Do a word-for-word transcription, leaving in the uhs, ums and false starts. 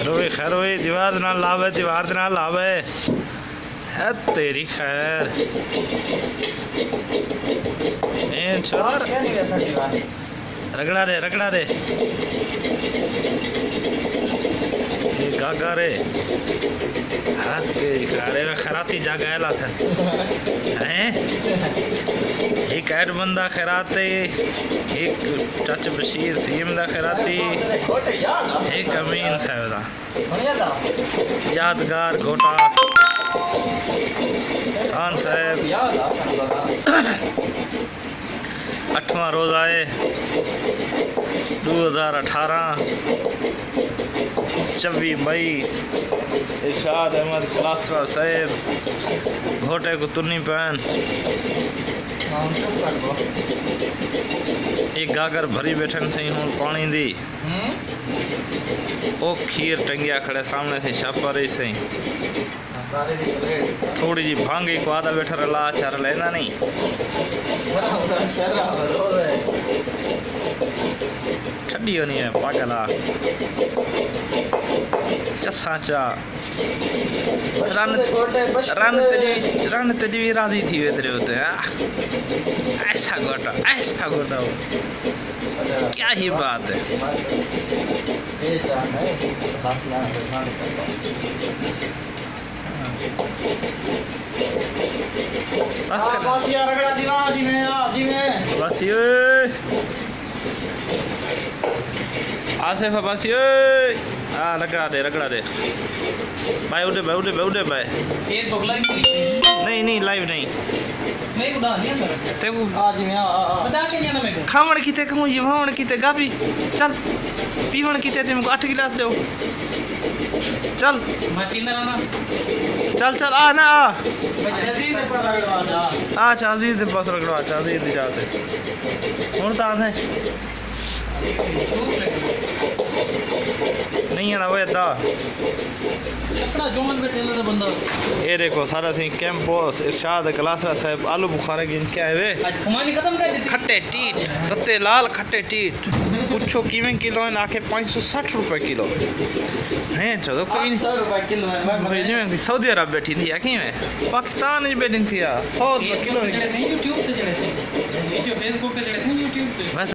रोए खैर होए दीवार दे नाल लावे दीवार दे नाल लावे है तेरी खैर ए छोर क्या नहीं वैसा दीवार रगड़ा रे रगड़ा रे ये गागा रे हाँ तेरी खैर में खराती जागा है लाथ हैं एक ऐड बंदा खैराते एक चाचा बशीर सीम दा खैराती एक अमीन साहब दा यादगार घोटा खान साहब अठवां रोज आए दो हज़ार अठारह चौबीस मई इरशाद अहमद खलासरा साहब घोटे को तुन्नी पैन एक गागर भरी बैठन सही हूँ पानी दी ओ खीर टंगिया खड़े सामने से छापा रही सही थोड़ी जी भांगी को आधा बैठा रला चार लेना नहीं ठंडी होनी है पागला चसा चा रन रन तेरी रन तेरी भी राजी थी वे तेरे होते हैं ऐसा गोटा ऐसा गोटा हो क्या ही बात है बस यार रगड़ा दीवार जी में आप जी में बस ये आसिफ बस ये हाँ रगड़ा दे रगड़ा दे भाई उठे भाई उठे भाई उठे भाई एक बगला की नहीं नहीं लाइव नहीं मैं उड़ा नहीं कर ते वो आ जी में आ बता के नहीं ना मैं को खावण कीते कहूं ये भावण कीते गाबी चल पीवण कीते ते मुझे आठ गिलास दो चल मैं पीना ना चल चल आ ना आ अजीज पर रगड़वा जा अच्छा अजीज दे पास रगड़वा अच्छा अजीज दे जाते हुन तां है नहीं है ना वो दा कपड़ा जोमन बैठे ना बंदा ये देखो सारा थी कैंपस इरशाद कलासरा साहब आलू बुखारा गिन के आए वे आज खुमानी खत्म कर दी थी खट्टे टीट रत्ते लाल खट्टे टीट पूछो किवें किलो है आखे पाँच सौ साठ रुपए किलो हैं चलो कोई नहीं सौ रुपए किलो है भाई जी सऊदी अरब बैठी थी आखी में पाकिस्तान में बैठी थी सौ रुपए किलो यूट्यूब पे चढ़े से वीडियो फेसबुक पे चढ़े से यूट्यूब पे